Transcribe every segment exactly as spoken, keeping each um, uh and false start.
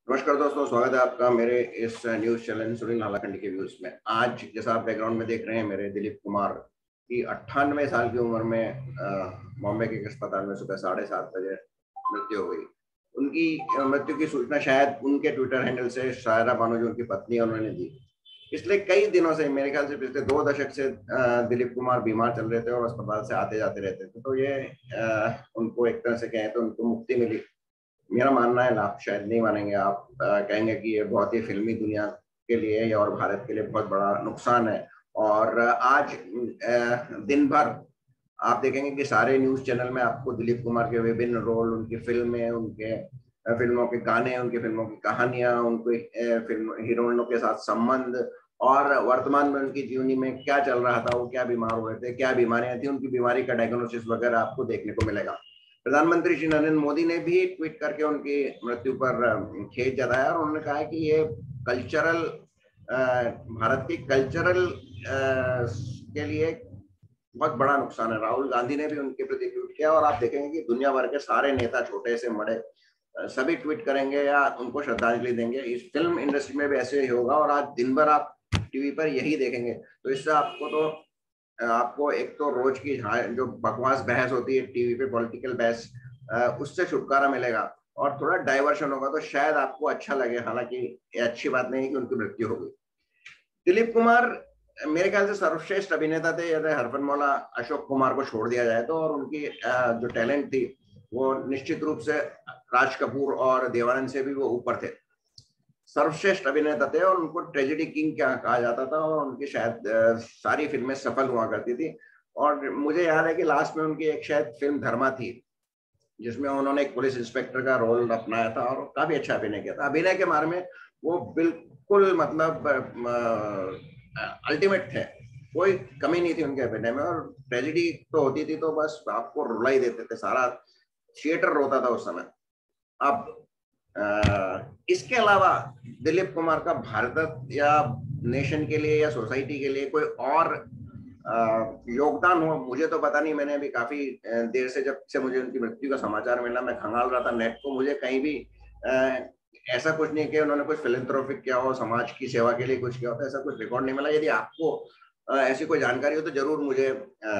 नमस्कार दोस्तों, स्वागत है आपका मेरे इस न्यूज चैनल सुनील हालाखंडी के व्यूज में। आज जैसा आप बैकग्राउंड में देख रहे हैं, मेरे दिलीप कुमार की अट्ठानवे साल की उम्र में बॉम्बे के एक अस्पताल में सुबह साढ़े सात बजे मृत्यु हो गई। उनकी मृत्यु की सूचना शायद उनके ट्विटर हैंडल से शायरा बानो, जो उनकी पत्नी है, उन्होंने दी। पिछले कई दिनों से, मेरे ख्याल से पिछले दो दशक से दिलीप कुमार बीमार चल रहे थे और अस्पताल से आते जाते रहते थे। तो ये उनको एक तरह से कहें तो उनको मुक्ति मिली। मेरा मानना है, आप शायद नहीं मानेंगे, आप आ, कहेंगे कि ये बहुत ही फिल्मी दुनिया के लिए या और भारत के लिए बहुत बड़ा नुकसान है। और आज आ, दिन भर आप देखेंगे कि सारे न्यूज चैनल में आपको दिलीप कुमार के विभिन्न रोल, उनकी फिल्में, उनके फिल्मों के गाने, उनकी फिल्मों की कहानियां, उनके फिल्म हीरोइनों के साथ संबंध और वर्तमान में उनकी जीवनी में क्या चल रहा था, वो क्या बीमार हुए थे, क्या बीमारियां थी, उनकी बीमारी का डायग्नोसिस वगैरह आपको देखने को मिलेगा। प्रधानमंत्री श्री नरेंद्र मोदी ने भी ट्वीट करके उनकी मृत्यु पर खेद जताया और उन्होंने कहा कि ये कल्चरल, भारत की कल्चरल के लिए बहुत बड़ा नुकसान है। राहुल गांधी ने भी उनके प्रति ट्वीट किया और आप देखेंगे कि दुनिया भर के सारे नेता, छोटे से बड़े, सभी ट्वीट करेंगे या उनको श्रद्धांजलि देंगे। इस फिल्म इंडस्ट्री में भी ऐसे ही होगा और आज दिन भर आप टीवी पर यही देखेंगे। तो इससे आपको तो आपको एक तो रोज की जो बकवास बहस होती है टीवी पे, पॉलिटिकल बहस, उससे छुटकारा मिलेगा और थोड़ा डाइवर्शन होगा, तो शायद आपको अच्छा लगे। हालांकि ये अच्छी बात नहीं है कि उनकी मृत्यु हो गई। दिलीप कुमार मेरे ख्याल से सर्वश्रेष्ठ अभिनेता थे। यदि हरफन मौला अशोक कुमार को छोड़ दिया जाए तो, और उनकी जो टैलेंट थी वो निश्चित रूप से राज कपूर और देवानंद से भी वो ऊपर थे। सर्वश्रेष्ठ अभिनेता थे और उनको ट्रेजेडी किंग क्या कहा जाता था और उनकी शायद सारी फिल्में सफल हुआ करती थी। और मुझे याद है कि लास्ट में उनकी एक शायद फिल्म धर्मा थी जिसमें उन्होंने एक पुलिस इंस्पेक्टर का रोल अपनाया था और काफी अच्छा अभिनय किया था। अभिनय के बारे में वो बिल्कुल मतलब अल्टीमेट थे, कोई कमी नहीं थी उनके अभिनय में। और ट्रेजेडी तो होती थी तो बस आपको रुला ही देते थे, सारा थिएटर रोता था उस समय। अब आ, इसके अलावा दिलीप कुमार का भारत या नेशन के लिए या सोसाइटी के लिए कोई और योगदान हो, मुझे तो पता नहीं। मैंने अभी काफी देर से, जब से मुझे उनकी मृत्यु का समाचार मिला, मैं खंगाल रहा था नेट को। मुझे कहीं भी आ, ऐसा कुछ नहीं कि उन्होंने कुछ फिलेंथ्रोपिक किया हो, समाज की सेवा के लिए कुछ किया हो, तो ऐसा कुछ रिकॉर्ड नहीं मिला। यदि आपको आ, ऐसी कोई जानकारी हो तो जरूर मुझे आ,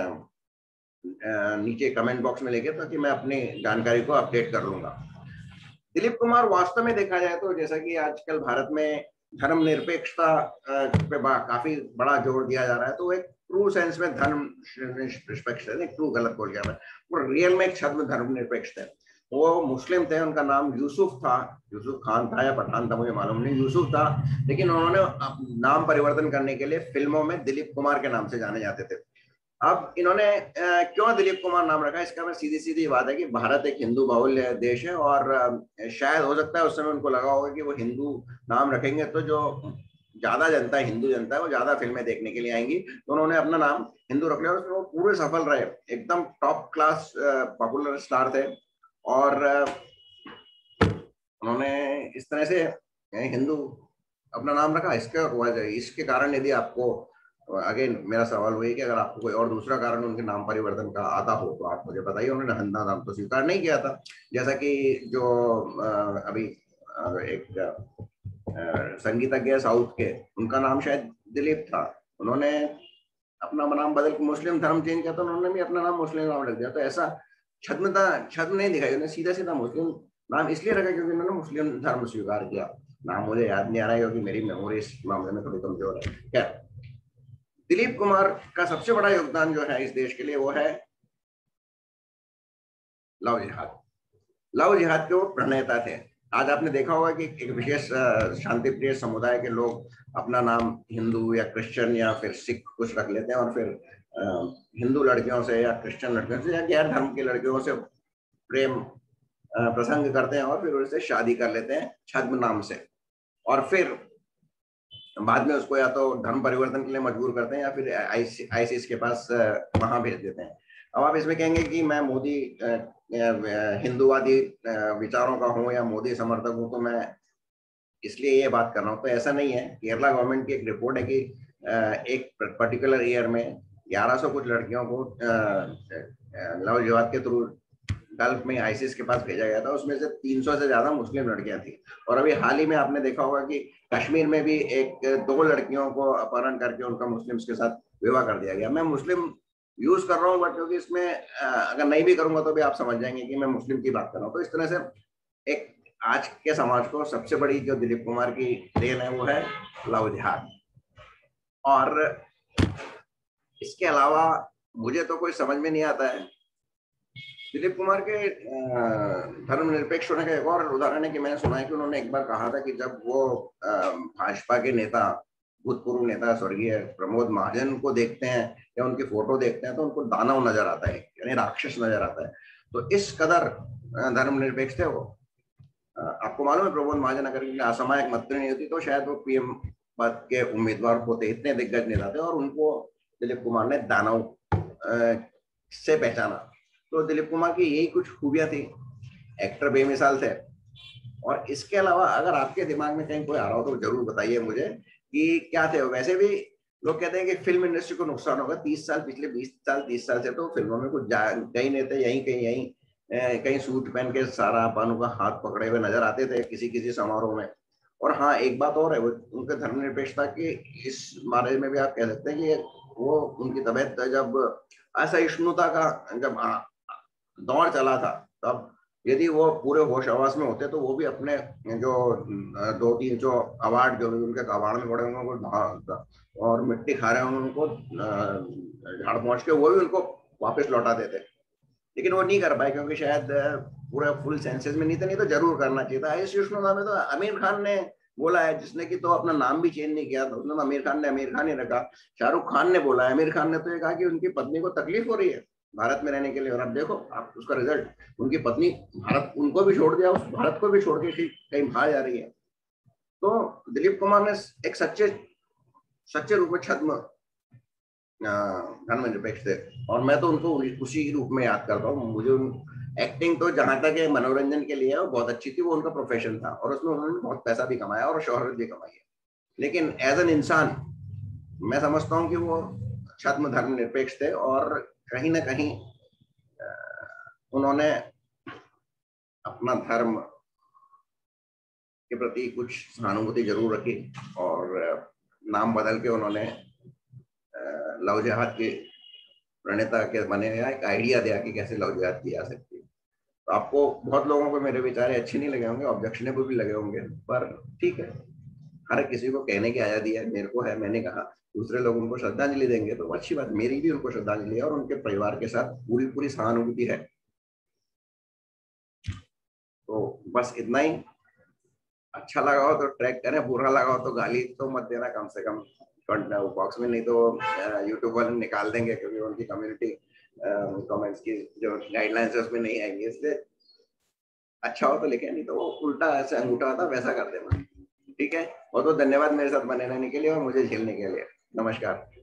आ, नीचे कमेंट बॉक्स में लेके, ताकि मैं अपनी जानकारी को अपडेट कर लूंगा। दिलीप कुमार वास्तव में देखा जाए तो, जैसा कि आजकल भारत में धर्मनिरपेक्षता पे काफी बड़ा जोर दिया जा रहा है, तो एक ट्रू सेंस में धर्म निरपेक्ष थे, ट्रू गलत बोल गया मैं, वो रियल में एक छद्म धर्मनिरपेक्ष थे। वो मुस्लिम थे, उनका नाम यूसुफ था, यूसुफ खान था या पठान था मुझे मालूम नहीं, यूसुफ था। लेकिन उन्होंने नाम परिवर्तन करने के लिए फिल्मों में दिलीप कुमार के नाम से जाने जाते थे। अब इन्होंने क्यों दिलीप कुमार नाम रखा, इसका मैं सीधी सीधी बात है कि भारत एक हिंदू बहुल देश है और शायद हो सकता है उस समय उनको लगा होगा कि वो हिंदू नाम रखेंगे तो जो ज्यादा जनता है, हिंदू जनता है, वो ज्यादा फिल्में देखने के लिए आएंगी। तो उन्होंने अपना नाम हिंदू रख लिया और उसमें वो पूरे सफल रहे, एकदम टॉप क्लास पॉपुलर स्टार थे। और उन्होंने इस तरह से हिंदू अपना नाम रखा। इसके वजह, इसके कारण यदि आपको, अगेन मेरा सवाल वही कि अगर आपको कोई और दूसरा कारण उनके नाम परिवर्तन का आता हो तो आप मुझे बताइए। उन्होंने हंदा नाम तो स्वीकार नहीं किया था, जैसा कि जो अभी एक संगीतज्ञ साउथ के, उनका नाम शायद दिलीप था, उन्होंने अपना नाम बदल के मुस्लिम धर्म चेंज किया, तो उन्होंने भी अपना नाम मुस्लिम नाम रख दिया। तो ऐसा छद्मता छद्म नहीं दिखाई, उन्होंने सीधा सीधा मुस्लिम नाम इसलिए रखा क्योंकि उन्होंने मुस्लिम धर्म स्वीकार किया। नाम मुझे याद नहीं आ रहा है क्योंकि मेरी मेमोरी इस मामले में थोड़ी कमजोर है। क्या दिलीप कुमार का सबसे बड़ा योगदान जो है इस देश के लिए, वो है लव जिहाद। लव जिहाद के वो प्रणेता थे। आज आपने देखा होगा कि एक विशेष शांति प्रिय समुदाय के लोग अपना नाम हिंदू या क्रिश्चियन या फिर सिख कुछ रख लेते हैं और फिर हिंदू लड़कियों से या क्रिश्चियन लड़कियों से या गैर धर्म की लड़कियों से प्रेम प्रसंग करते हैं और फिर उनसे शादी कर लेते हैं छद्म नाम से, और फिर बाद में उसको या तो धर्म परिवर्तन के लिए मजबूर करते हैं या फिर आईसीस के पास वहां भेज देते हैं। अब आप इसमें कहेंगे कि मैं मोदी हिंदूवादी विचारों का हूं या मोदी समर्थक हूं तो मैं इसलिए ये बात कर रहा हूं, तो ऐसा नहीं है। केरला गवर्नमेंट की एक रिपोर्ट है कि एक पर्टिकुलर ईयर में ग्यारह सौ कुछ लड़कियों को लव जिहाद के थ्रू गल्फ में आईसिस के पास भेजा गया था, उसमें से तीन सौ से ज्यादा मुस्लिम लड़कियां थी। और अभी हाल ही में आपने देखा होगा कि कश्मीर में भी एक दो लड़कियों को अपहरण करके उनका मुस्लिम्स के साथ विवाह कर दिया गया। मैं मुस्लिम यूज कर रहा हूँ बट क्योंकि इसमें अगर नहीं भी करूंगा तो भी आप समझ जाएंगे कि मैं मुस्लिम की बात कर रहा हूँ। तो इस तरह से एक आज के समाज को सबसे बड़ी जो दिलीप कुमार की देन है वो है लव जिहाद। और इसके अलावा मुझे तो कोई समझ में नहीं आता है। दिलीप कुमार के धर्मनिरपेक्ष होने का एक और उदाहरण है कि मैंने सुना है कि उन्होंने एक बार कहा था कि जब वो भाजपा के नेता, भूतपूर्व नेता स्वर्गीय प्रमोद महाजन को देखते हैं या उनकी फोटो देखते हैं तो उनको दानव नजर आता है, यानी राक्षस नजर आता है। तो इस कदर धर्मनिरपेक्ष थे वो। आपको मालूम है प्रमोद महाजन अगर असामयिक मंत्री नहीं होती तो शायद वो पीएम पद के उम्मीदवार होते, इतने दिग्गज नेता थे। और उनको दिलीप कुमार ने दानव से पहचाना। तो दिलीप कुमार की यही कुछ खूबियां थी, एक्टर बेमिसाल थे। और इसके अलावा अगर आपके दिमाग में कहीं कोई आ रहा हो तो जरूर बताइए मुझे कि क्या थे। वैसे भी लोग कहते हैं कि फिल्म इंडस्ट्री को नुकसान होगा, तीस साल पिछले बीस साल तीस साल से तो फिल्मों में कुछ कहीं नहीं थे, यहीं कहीं यहीं कहीं सूट पहन के सारा पानू का हाथ पकड़े हुए नजर आते थे किसी किसी समारोह में। और हाँ, एक बात और है, वो उनके धर्मनिरपेक्षता की इस बारे में भी आप कह सकते हैं कि वो उनकी तबीयत जब असहिष्णुता का जब दौर चला था तब यदि वो पूरे होश आवास में होते तो वो भी अपने जो दो तीन जो अवार्ड जो भी उनके कबाड़ में पड़े होंगे उनको और मिट्टी खा रहे होंगे उनको झाड़ पहुंच के वो भी उनको वापस लौटा देते। लेकिन वो नहीं कर पाए क्योंकि शायद पूरा फुल सेंसेस में नहीं थे, नहीं तो जरूर करना चाहिए था। इस युष्णुता में तो आमिर खान ने बोला है, जिसने कि तो अपना नाम भी चेंज नहीं किया था, उसने आमिर खान ने आमिर खान ही रखा। शाहरुख खान ने बोला है, आमिर खान ने तो ये कहा कि उनकी पत्नी को तकलीफ हो रही है भारत में रहने के लिए। और अब देखो आप उसका रिजल्ट, उनकी पत्नी भारत उनको भी छोड़ दिया, उस भारत को भी छोड़ के कहीं बाहर जा रही है। तो दिलीप कुमार ने एक सच्चे सच्चे रूप में छद्म धर्मनिरपेक्ष थे और मैं तो उनको उसी रूप में याद करता हूँ। मुझे एक्टिंग तो जहां तक है मनोरंजन के लिए वो बहुत अच्छी थी, वो उनका प्रोफेशन था और उसमें उन्होंने बहुत पैसा भी कमाया और शोहरत भी कमाई है। लेकिन एज एन इंसान मैं समझता हूँ कि वो छद्म धर्मनिरपेक्ष थे और कहीं ना कहीं उन्होंने अपना धर्म के प्रति कुछ सहानुभूति जरूर रखी और नाम बदल के उन्होंने लव जिहाद के प्रणेता के बने या एक आइडिया दिया कि कैसे लव जिहाद की जा सकती है। तो आपको बहुत लोगों को मेरे विचार अच्छे नहीं लगे होंगे, ऑब्जेक्शनेबल भी लगे होंगे, पर ठीक है, हर किसी को कहने की आजादी है। मेरे को है, मैंने कहा, दूसरे लोग उनको श्रद्धांजलि देंगे तो अच्छी बात, मेरी भी उनको श्रद्धांजलि है और उनके परिवार के साथ पूरी पूरी सहानुभूति है। तो बस इतना ही। अच्छा लगा हो तो ट्रैक करें, बुरा लगा हो तो गाली तो मत देना कम से कम बॉक्स में, नहीं तो यूट्यूब वाले निकाल देंगे क्योंकि उनकी कम्युनिटी कमेंट्स की जो गाइडलाइंस है उसमें नहीं आएंगे। इसलिए अच्छा हो तो लिखे, नहीं तो वो उल्टा ऐसे अंगूठा था वैसा कर देना। ठीक है, बहुत बहुत धन्यवाद मेरे साथ बने रहने के लिए और मुझे झेलने के लिए। नमस्कार।